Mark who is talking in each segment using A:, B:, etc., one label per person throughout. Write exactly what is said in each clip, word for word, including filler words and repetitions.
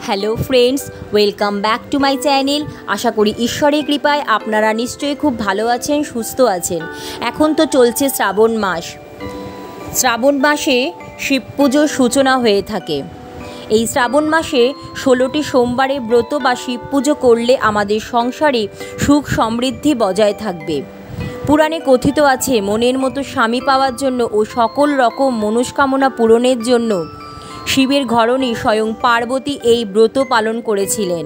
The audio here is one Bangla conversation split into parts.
A: Hello friends, welcome back to my channel. আশা করি ঈশ্বরের কৃপায় আপনারা নিশ্চয়ই খুব ভালো আছেন, সুস্থ আছেন। এখন তো চলছে শ্রাবণ মাস। শ্রাবণ মাসে শিব পুজোর সূচনা হয়ে থাকে। এই শ্রাবণ মাসে ষোলোটি সোমবারে ব্রত বা শিব পুজো করলে আমাদের সংসারে সুখ সমৃদ্ধি বজায় থাকবে। পুরাণে কথিত আছে, মনের মতো স্বামী পাওয়ার জন্য ও সকল রকম মনস্কামনা পূরণের জন্য শিবের ঘরণী স্বয়ং পার্বতী এই ব্রত পালন করেছিলেন।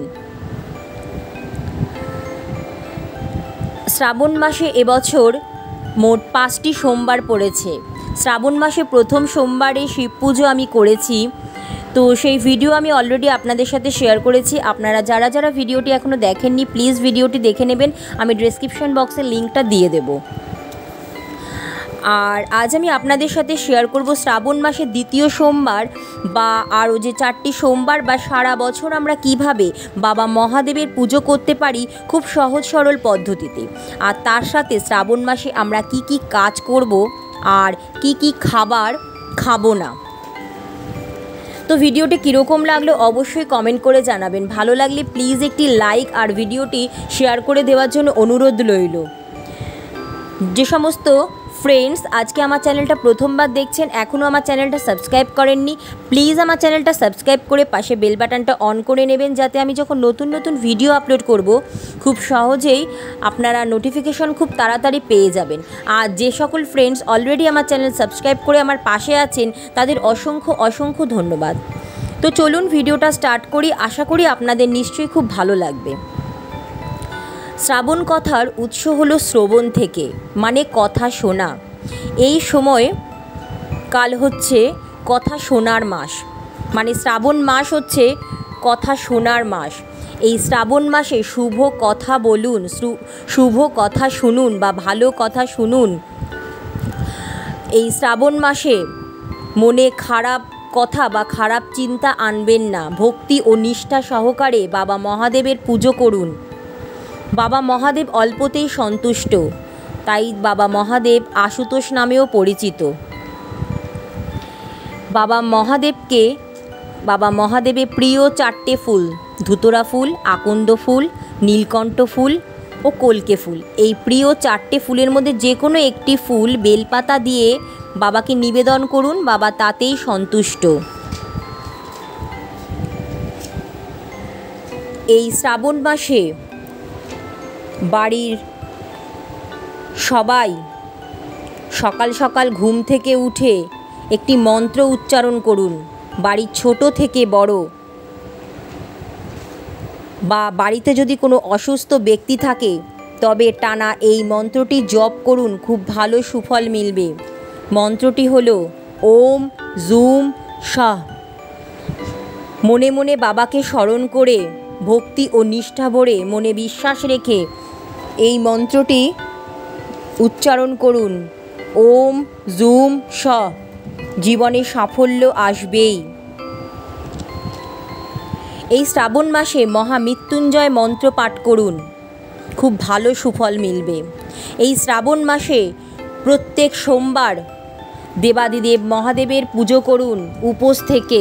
A: শ্রাবণ মাসে এবছর মোট পাঁচটি সোমবার পড়েছে। শ্রাবণ মাসে প্রথম সোমবারে শিব পুজো আমি করেছি, তো সেই ভিডিও আমি অলরেডি আপনাদের সাথে শেয়ার করেছি। আপনারা যারা যারা ভিডিওটি এখনও দেখেননি, প্লিজ ভিডিওটি দেখে নেবেন। আমি ডেসক্রিপশন বক্সে লিঙ্কটা দিয়ে দেব। আর আজ আমি আপনাদের সাথে শেয়ার করব শ্রাবণ মাসের দ্বিতীয় সোমবার বা আরও যে চারটি সোমবার বা সারা বছর আমরা কিভাবে বাবা মহাদেবের পুজো করতে পারি খুব সহজ সরল পদ্ধতিতে। আর তার সাথে শ্রাবণ মাসে আমরা কি কি কাজ করব আর কি কি খাবার খাবো না। তো ভিডিওটি কীরকম লাগলো অবশ্যই কমেন্ট করে জানাবেন। ভালো লাগলে প্লিজ একটি লাইক আর ভিডিওটি শেয়ার করে দেওয়ার জন্য অনুরোধ রইল। যে সমস্ত ফ্রেন্ডস আজকে আমার চ্যানেলটা প্রথমবার দেখছেন, এখনও আমার চ্যানেলটা সাবস্ক্রাইব করেননি, প্লিজ আমার চ্যানেলটা সাবস্ক্রাইব করে পাশে বেল বাটনটা অন করে নেবেন, যাতে আমি যখন নতুন নতুন ভিডিও আপলোড করব খুব সহজেই আপনারা নোটিফিকেশন খুব তাড়াতাড়ি পেয়ে যাবেন। আর যে সকল ফ্রেন্ডস অলরেডি আমার চ্যানেল সাবস্ক্রাইব করে আমার পাশে আছেন তাদের অসংখ্য অসংখ্য ধন্যবাদ। তো চলুন ভিডিওটা স্টার্ট করি। আশা করি আপনাদের নিশ্চয়ই খুব ভালো লাগবে। শ্রাবণ কথার উৎস হলো শ্রবণ থেকে, মানে কথা শোনা। এই সময় কাল হচ্ছে কথা শোনার মাস, মানে শ্রাবণ মাস হচ্ছে কথা শোনার মাস। এই শ্রাবণ মাসে শুভ কথা বলুন, শুভ কথা শুনুন বা ভালো কথা শুনুন। এই শ্রাবণ মাসে মনে খারাপ কথা বা খারাপ চিন্তা আনবেন না। ভক্তি ও নিষ্ঠা সহকারে বাবা মহাদেবের পুজো করুন। বাবা মহাদেব অল্পতেই সন্তুষ্ট, তাই বাবা মহাদেব আশুতোষ নামেও পরিচিত। বাবা মহাদেবকে বাবা মহাদেবের প্রিয় চারটে ফুল, ধুতরা ফুল, আকন্দ ফুল, নীলকণ্ঠ ফুল ও কলকে ফুল। এই প্রিয় চারটে ফুলের মধ্যে যে কোনো একটি ফুল বেলপাতা দিয়ে বাবাকে নিবেদন করুন, বাবা তাতেই সন্তুষ্ট। এই শ্রাবণ মাসে বাড়ির সবাই সকাল সকাল ঘুম থেকে উঠে একটি মন্ত্র উচ্চারণ করুন। বাড়ির ছোট থেকে বড় বা বাড়িতে যদি কোনো অসুস্থ ব্যক্তি থাকে তবে টানা এই মন্ত্রটি জপ করুন, খুব ভালো সুফল মিলবে। মন্ত্রটি হলো ওম জুম শাহ। মনে মনে বাবাকে স্মরণ করে ভক্তি ও নিষ্ঠা ভরে মনে বিশ্বাস রেখে এই মন্ত্রটি উচ্চারণ করুন। ওম জুম শ। জীবনে সাফল্য আসবেই। এই শ্রাবণ মাসে মহামৃত্যুঞ্জয় মন্ত্র পাঠ করুন, খুব ভালো সুফল মিলবে। এই শ্রাবণ মাসে প্রত্যেক সোমবার দেবাদিদেব মহাদেবের পুজো করুন উপোস থেকে।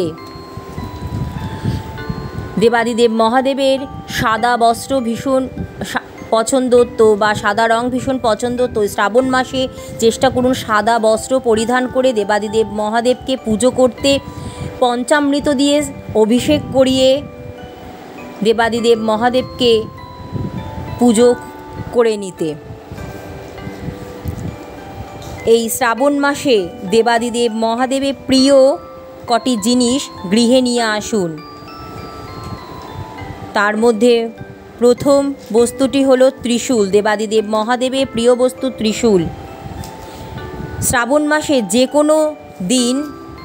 A: দেবাদিদেব মহাদেবের সাদা বস্ত্র ভীষণ পছন্দ তো বা সাদা রং ভীষণ পছন্দ, তো শ্রাবণ মাসে চেষ্টা করুন সাদা বস্ত্র পরিধান করে দেবাদিদেব মহাদেবকে পুজো করতে। পঞ্চামৃত দিয়ে অভিষেক করিয়ে দেবাদিদেব মহাদেবকে পুজো করে নিতে। এই শ্রাবণ মাসে দেবাদিদেব মহাদেবের প্রিয় কটি জিনিস গৃহে নিয়ে আসুন। তার মধ্যে প্রথম বস্তুটি হলো ত্রিশূল। দেবাদিদেব মহাদেবের প্রিয় বস্তু ত্রিশূল। শ্রাবণ মাসে যে কোনো দিন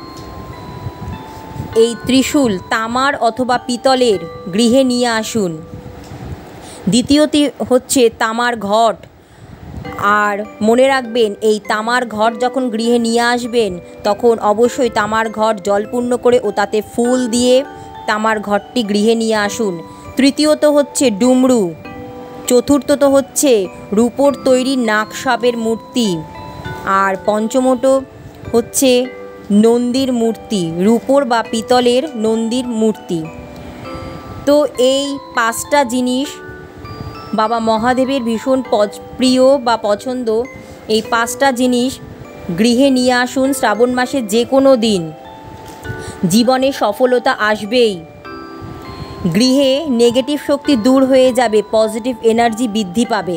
A: এই ত্রিশূল তামার অথবা পিতলের গৃহে নিয়ে আসুন। দ্বিতীয়টি হচ্ছে তামার ঘট। আর মনে রাখবেন, এই তামার ঘট যখন গৃহে নিয়ে আসবেন তখন অবশ্যই তামার ঘট জলপূর্ণ করে ও তাতে ফুল দিয়ে তামার ঘটটি গৃহে নিয়ে আসুন। তৃতীয়ত হচ্ছে ডুমরু। চতুর্থত হচ্ছে রূপোর তৈরি নাগ সাপের মূর্তি। আর পঞ্চমত হচ্ছে নন্দীর মূর্তি, রূপোর বা পিতলের নন্দীর মূর্তি। তো এই পাঁচটা জিনিস বাবা মহাদেবের ভীষণ প্রিয় বা পছন্দ। এই পাঁচটা জিনিস গৃহে নিয়ে আসুন শ্রাবণ মাসের যে কোনো দিন, জীবনে সফলতা আসবেই। গৃহে নেগেটিভ শক্তি দূর হয়ে যাবে, পজিটিভ এনার্জি বৃদ্ধি পাবে।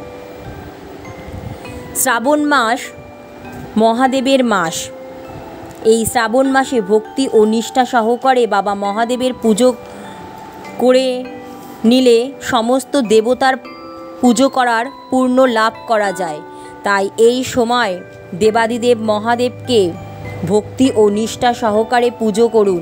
A: শ্রাবণ মাস মহাদেবের মাস। এই শ্রাবণ মাসে ভক্তি ও নিষ্ঠা সহকারে বাবা মহাদেবের পুজো করে নিলে সমস্ত দেবতার পুজো করার পূর্ণ লাভ করা যায়। তাই এই সময় দেবাদিদেব মহাদেবকে ভক্তি ও নিষ্ঠা সহকারে পুজো করুন।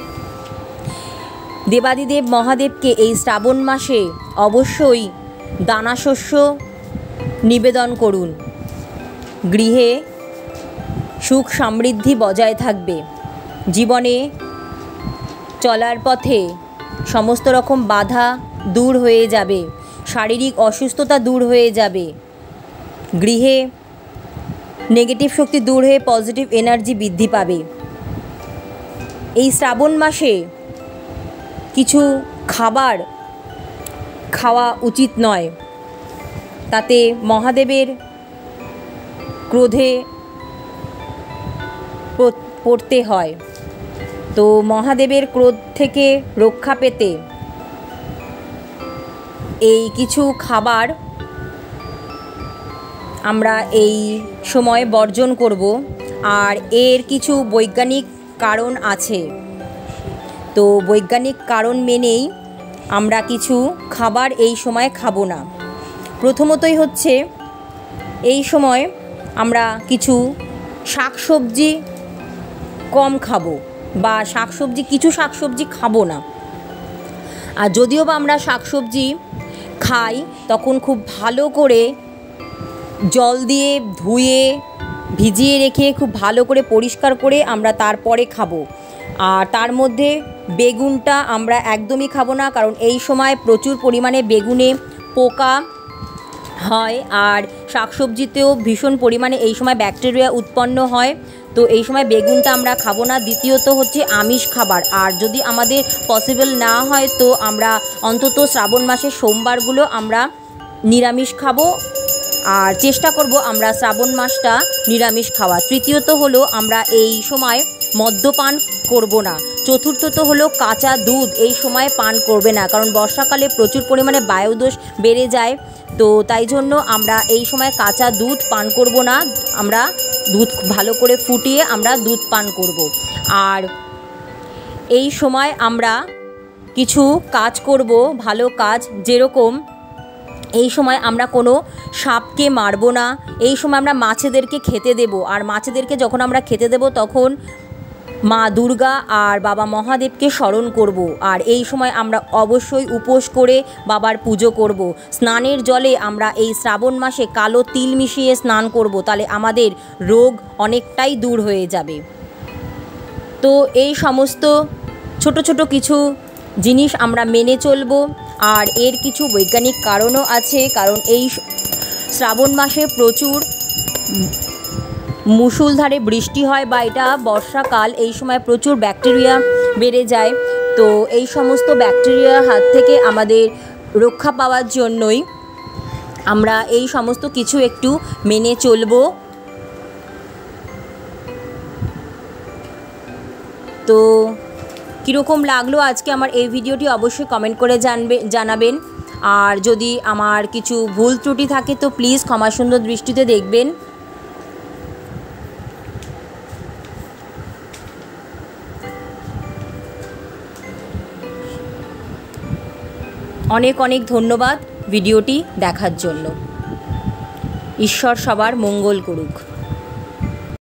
A: দেবাদিদেব মহাদেবকে এই শ্রাবণ মাসে অবশ্যই দানাশস্য নিবেদন করুন। গৃহে সুখ সমৃদ্ধি বজায় থাকবে। জীবনে চলার পথে সমস্ত রকম বাধা দূর হয়ে যাবে, শারীরিক অসুস্থতা দূর হয়ে যাবে। গৃহে নেগেটিভ শক্তি দূর হয়ে পজিটিভ এনার্জি বৃদ্ধি পাবে। এই শ্রাবণ মাসে কিছু খাবার খাওয়া উচিত নয়, তাতে মহাদেবের ক্রোধে পড়তে হয়। তো মহাদেবের ক্রোধ থেকে রক্ষা পেতে এই কিছু খাবার আমরা এই সময় বর্জন করব। আর এর কিছু বৈজ্ঞানিক কারণ আছে। তো বৈজ্ঞানিক কারণ মেনেই আমরা কিছু খাবার এই সময় খাবো না। প্রথমতই হচ্ছে এই সময় আমরা কিছু শাকসবজি কম খাবো বা শাকসবজি কিছু শাকসবজি খাবো না। আর যদিও বা আমরা শাকসবজি খাই তখন খুব ভালো করে জল দিয়ে ধুয়ে ভিজিয়ে রেখে খুব ভালো করে পরিষ্কার করে আমরা তারপরে খাবো। আর তার মধ্যে বেগুনটা আমরা একদমই খাবো না, কারণ এই সময় প্রচুর পরিমাণে বেগুনে পোকা হয় আর শাকসবজিতেও ভীষণ পরিমাণে এই সময় ব্যাকটেরিয়া উৎপন্ন হয়। তো এই সময় বেগুনটা আমরা খাবো না। দ্বিতীয়ত হচ্ছে আমিষ খাবার। আর যদি আমাদের পসিবল না হয় তো আমরা অন্তত শ্রাবণ মাসের সোমবারগুলো আমরা নিরামিষ খাবো আর চেষ্টা করব আমরা শ্রাবণ মাসটা নিরামিষ খাওয়া। তৃতীয়ত হলো আমরা এই সময় মদ্যপান করব না। চতুর্থত হলো কাঁচা দুধ এই সময় পান করবে না, কারণ বর্ষাকালে প্রচুর পরিমাণে বায়ুদোষ বেড়ে যায়। তো তাই জন্য আমরা এই সময় কাঁচা দুধ পান করব না, আমরা দুধ ভালো করে ফুটিয়ে আমরা দুধ পান করব। আর এই সময় আমরা কিছু কাজ করব, ভালো কাজ, যেরকম এই সময় আমরা কোনো সাপকে মারবো না। এই সময় আমরা মাছেদেরকে খেতে দেব। আর মাছেদেরকে যখন আমরা খেতে দেব তখন মা দুর্গা আর বাবা মহাদেবকে স্মরণ করব। আর এই সময় আমরা অবশ্যই উপোস করে বাবার পুজো করব। স্নানের জলে আমরা এই শ্রাবণ মাসে কালো তিল মিশিয়ে স্নান করব, তাহলে আমাদের রোগ অনেকটাই দূর হয়ে যাবে। তো এই সমস্ত ছোট ছোট কিছু জিনিস আমরা মেনে চলব। আর এর কিছু বৈজ্ঞানিক কারণও আছে, কারণ এই শ্রাবণ মাসে প্রচুর মুষলধারে বৃষ্টি হয় বা এটা বর্ষাকাল, এই সময় প্রচুর ব্যাকটেরিয়া বেড়ে যায়। তো এই সমস্ত ব্যাকটেরিয়ার হাত থেকে আমাদের রক্ষা পাওয়ার জন্যই আমরা এই সমস্ত কিছু একটু মেনে চলব। তো কীরকম লাগলো আজকে আমার এই ভিডিওটি অবশ্যই কমেন্ট করে জানবে জানাবেন। আর যদি আমার কিছু ভুল ত্রুটি থাকে তো প্লিজ ক্ষমা সুন্দর দৃষ্টিতে দেখবেন। অনেক অনেক ধন্যবাদ ভিডিওটি দেখার জন্য। ঈশ্বর সবার মঙ্গল করুক।